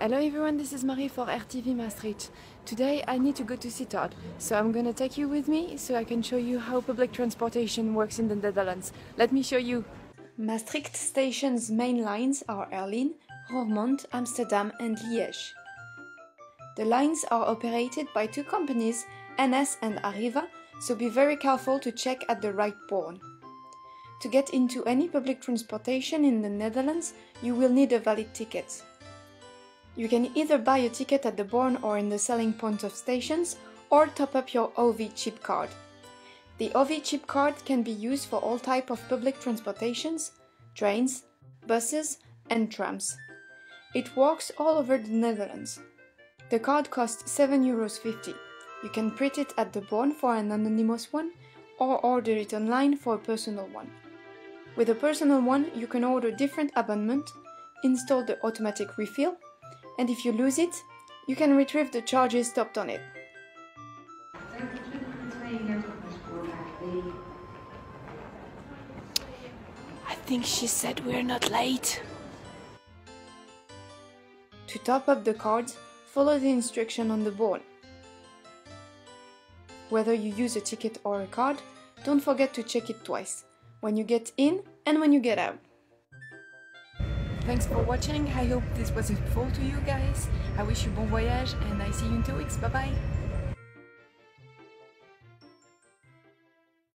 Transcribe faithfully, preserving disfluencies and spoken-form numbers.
Hello everyone, this is Marie for R T V Maastricht. Today I need to go to Sittard, so I'm gonna take you with me so I can show you how public transportation works in the Netherlands. Let me show you. Maastricht station's main lines are Heerlen, Roermond, Amsterdam and Liège. The lines are operated by two companies, N S and Arriva, so be very careful to check at the right port. To get into any public transportation in the Netherlands, you will need a valid ticket. You can either buy a ticket at the Born or in the selling point of stations, or top up your O V chip card. The O V chip card can be used for all types of public transportations, trains, buses and trams. It works all over the Netherlands. The card costs seven euros fifty. You can print it at the Born for an anonymous one, or order it online for a personal one. With a personal one, you can order different abonnement, install the automatic refill, and if you lose it, you can retrieve the charges stopped on it. I think she said we're not late. To top up the cards, follow the instruction on the board. Whether you use a ticket or a card, don't forget to check it twice, when you get in and when you get out. Thanks for watching, I hope this was helpful to you guys. I wish you bon voyage and I see you in two weeks, bye bye!